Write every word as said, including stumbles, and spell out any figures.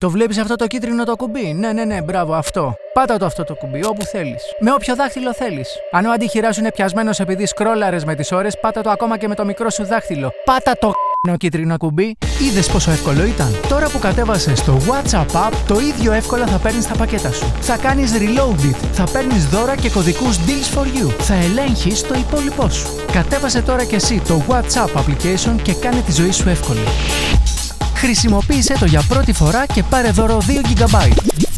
Το βλέπεις αυτό το κίτρινο το κουμπί? Ναι, ναι, ναι, μπράβο, αυτό. Πάτα το αυτό το κουμπί, όπου θέλεις. Με όποιο δάχτυλο θέλεις. Αν ο αντίχειράς σου είναι πιασμένος επειδή σκρόλαρες με τις ώρες, πάτα το ακόμα και με το μικρό σου δάχτυλο. Πάτα το κίτρινο κουμπί. Είδες πόσο εύκολο ήταν? Τώρα που κατέβασες το WhatsApp app, το ίδιο εύκολα θα παίρνεις τα πακέτα σου. Θα κάνεις reload it, θα παίρνεις δώρα και κωδικούς deals for you. Θα ελέγχεις το υπόλοιπό σου. Κατέβασε τώρα και εσύ το WhatsApp application και κάνε τη ζωή σου εύκολη. Χρησιμοποίησε το για πρώτη φορά και πάρε δώρο δύο τζι μπι.